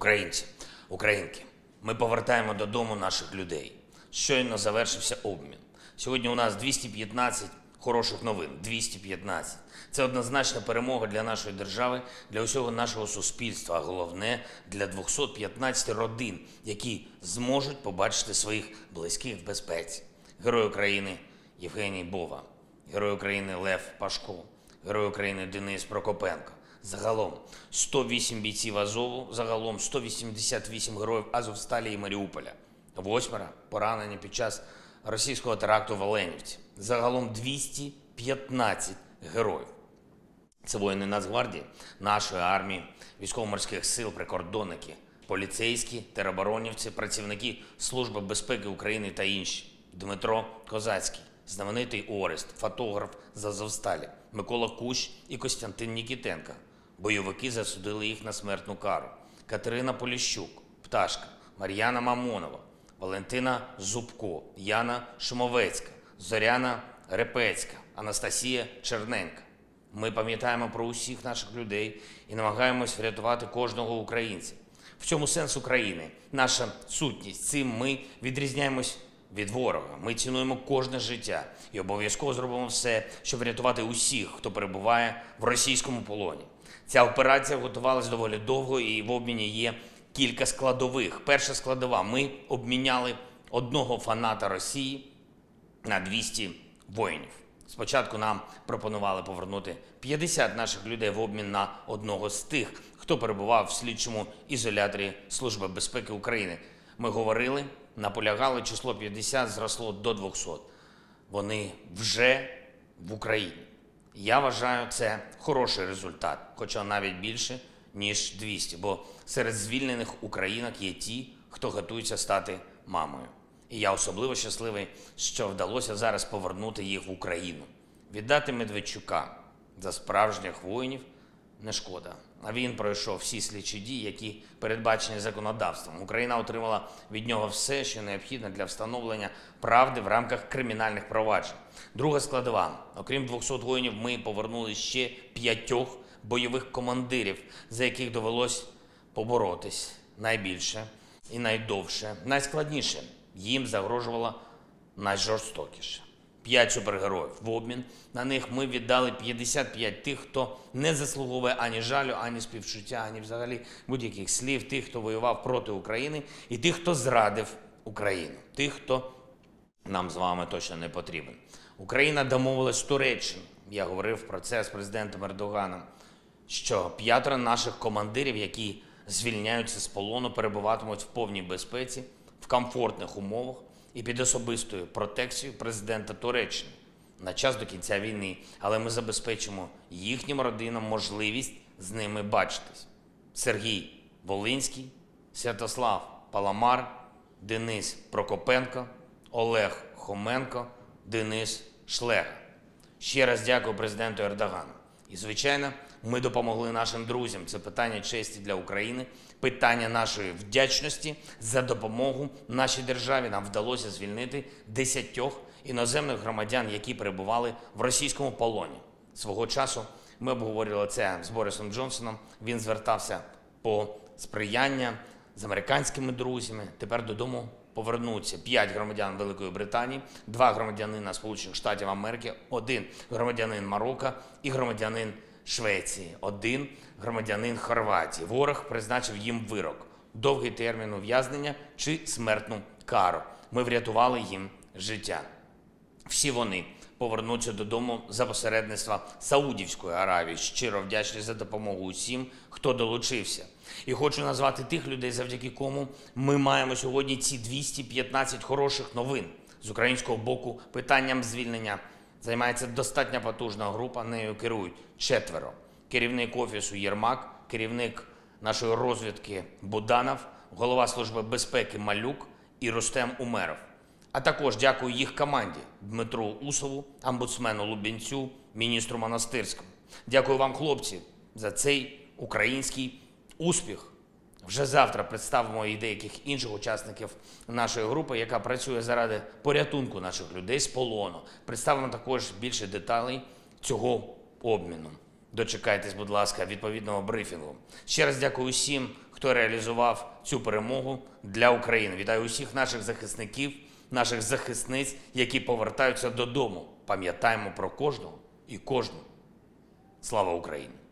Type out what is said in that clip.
Українці, українки, ми повертаємо додому наших людей. Щойно завершився обмін. Сьогодні у нас 215 хороших новин. 215. Це однозначна перемога для нашої держави, для усього нашого суспільства, а головне – для 215 родин, які зможуть побачити своїх близьких в безпеці. Герой України Євгеній Бова, Герой України Лев Пашко, Герой України Денис Прокопенко. Загалом 108 бійців Азову, загалом 188 героїв Азовсталі і Маріуполя. 8 поранені під час російського теракту в Оленівці. Загалом 215 героїв. Це воїни Нацгвардії, нашої армії, військово-морських сил, прикордонники, поліцейські, тероборонівці, працівники Служби безпеки України та інші. Дмитро Козацький, знаменитий Орест, фотограф з Азовсталі, Микола Кущ і Костянтин Нікітенко. Бойовики засудили їх на смертну кару. Катерина Поліщук, Пташка, Мар'яна Мамонова, Валентина Зубко, Яна Шумовецька, Зоряна Репецька, Анастасія Черненка. Ми пам'ятаємо про усіх наших людей і намагаємось врятувати кожного українця. В цьому сенс України, наша сутність. Цим ми відрізняємось від ворога. Ми цінуємо кожне життя і обов'язково зробимо все, щоб врятувати усіх, хто перебуває в російському полоні. Ця операція готувалась доволі довго і в обміні є кілька складових. Перша складова – ми обміняли одного фаната Росії на 200 воїнів. Спочатку нам пропонували повернути 50 наших людей в обмін на одного з тих, хто перебував в слідчому ізоляторі Служби безпеки України. Ми говорили, наполягали, число 50 зросло до 200. Вони вже в Україні. Я вважаю, це хороший результат, хоча навіть більше, ніж 200, бо серед звільнених українок є ті, хто готується стати мамою. І я особливо щасливий, що вдалося зараз повернути їх в Україну. Віддати Медведчука за справжніх воїнів не шкода. А він пройшов всі слідчі дії, які передбачені законодавством. Україна отримала від нього все, що необхідно для встановлення правди в рамках кримінальних проваджень. Друга складова. Окрім 200 воїнів, ми повернули ще 5 бойових командирів, за яких довелось поборотись найбільше і найдовше, найскладніше. Їм загрожувало найжорстокіше. 5 супергероїв. В обмін на них ми віддали 55 тих, хто не заслуговує ані жалю, ані співчуття, ані взагалі будь-яких слів. Тих, хто воював проти України, і тих, хто зрадив Україну. Тих, хто нам з вами точно не потрібен. Україна домовилась з Туреччиною. Я говорив про це з президентом Ердоганом, що 5 наших командирів, які звільняються з полону, перебуватимуть в повній безпеці, в комфортних умовах і під особистою протекцією президента Туреччини на час до кінця війни. Але ми забезпечимо їхнім родинам можливість з ними бачитись. Сергій Волинський, Святослав Паламар, Денис Прокопенко, Олег Хоменко, Денис Шлега. Ще раз дякую президенту Ердогану. І, звичайно, ми допомогли нашим друзям. Це питання честі для України, питання нашої вдячності за допомогу нашій державі. Нам вдалося звільнити 10 іноземних громадян, які перебували в російському полоні. Свого часу ми обговорювали це з Борисом Джонсоном. Він звертався по сприяння з американськими друзями. Тепер додому повернуться 5 громадян Великої Британії, 2 громадянина Сполучених Штатів Америки, 1 громадянин Марокко і громадянин Швеції, 1 громадянин Хорватії. Ворог призначив їм вирок – довгий термін ув'язнення чи смертну кару. Ми врятували їм життя. Всі вони повернуться додому за посередництва Саудівської Аравії. Щиро вдячний за допомогу усім, хто долучився. І хочу назвати тих людей, завдяки кому ми маємо сьогодні ці 215 хороших новин. З українського боку питанням звільнення займається достатньо потужна група, нею керують 4. Керівник Офісу Єрмак, керівник нашої розвідки Буданов, голова Служби безпеки Малюк і Рустем Умеров. А також дякую їх команді Дмитру Усову, омбудсмену Лубінцю, міністру Монастирському. Дякую вам, хлопці, за цей український успіх. Вже завтра представимо і деяких інших учасників нашої групи, яка працює заради порятунку наших людей з полону. Представимо також більше деталей цього обміну. дочекайтесь, будь ласка, відповідного брифінгу. Ще раз дякую усім, хто реалізував цю перемогу для України. Вітаю усіх наших захисників, наших захисниць, які повертаються додому. Пам'ятаємо про кожного і кожну. Слава Україні!